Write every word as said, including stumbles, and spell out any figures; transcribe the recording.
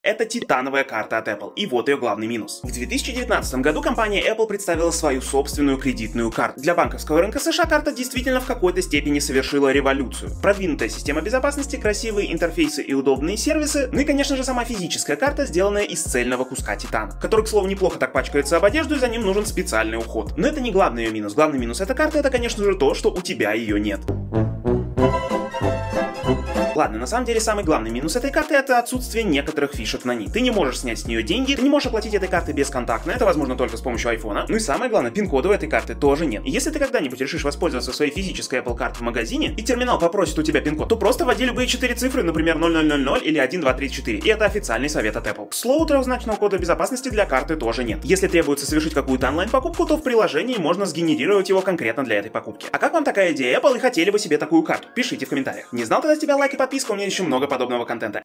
Это титановая карта от Apple, и вот ее главный минус. В две тысячи девятнадцатом году компания Apple представила свою собственную кредитную карту. Для банковского рынка США карта действительно в какой-то степени совершила революцию. Продвинутая система безопасности, красивые интерфейсы и удобные сервисы, ну и, конечно же, сама физическая карта, сделанная из цельного куска титана, который, к слову, неплохо так пачкается об одежду, и за ним нужен специальный уход. Но это не главный ее минус. Главный минус этой карты — это, конечно же, то, что у тебя ее нет. Ладно, на самом деле самый главный минус этой карты — это отсутствие некоторых фишек на ней. Ты не можешь снять с нее деньги, ты не можешь оплатить этой картой бесконтактно, это возможно только с помощью айфона. Ну и самое главное, пин-кода у этой карты тоже нет. И если ты когда-нибудь решишь воспользоваться своей физической Apple картой в магазине, и терминал попросит у тебя пин-код, то просто вводи любые четыре цифры, например, ноль ноль ноль ноль или один два три четыре, и это официальный совет от Apple. К слову, трехзначного кода безопасности для карты тоже нет. Если требуется совершить какую-то онлайн-покупку, то в приложении можно сгенерировать его конкретно для этой покупки. А как вам такая идея Apple, и хотели бы себе такую карту? Пишите в комментариях. Не знал, тогда с тебя лайк и подписка, у меня еще много подобного контента.